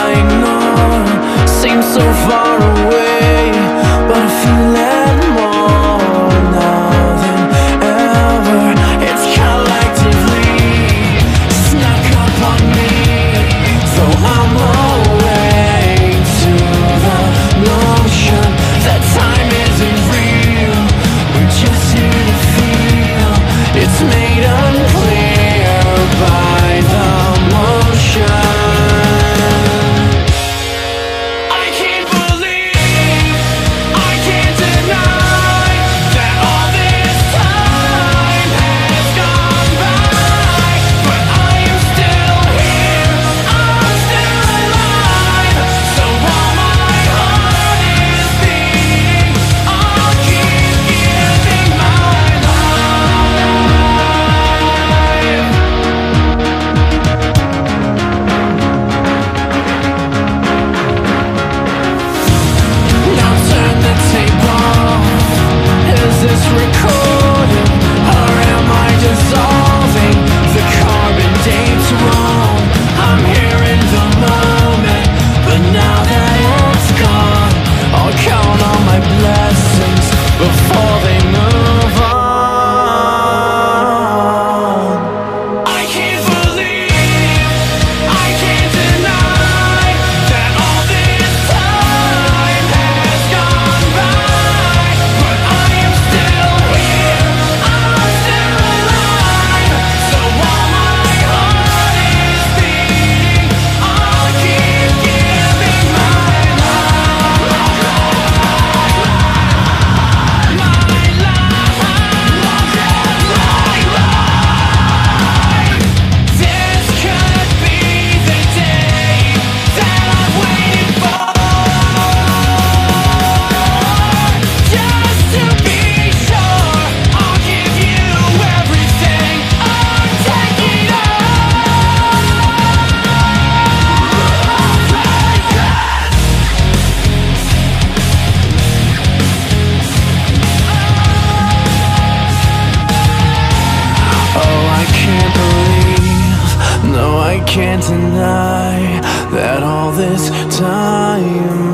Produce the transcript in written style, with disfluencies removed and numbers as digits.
I ignore seems so far away, but I feel it more now than ever. It's collectively snuck up on me, so I'm awake to the notion that time isn't real. We're just here to feel. It's made unclear by the motion. I can't deny that all this time